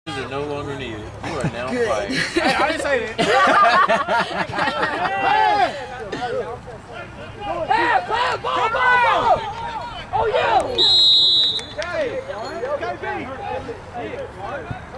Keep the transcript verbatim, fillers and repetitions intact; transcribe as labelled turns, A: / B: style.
A: are no longer needed. You are now fired.
B: Hey, I didn't say that.
C: Hey, ball, ball, ball! Oh, yeah!
B: Okay, okay, B.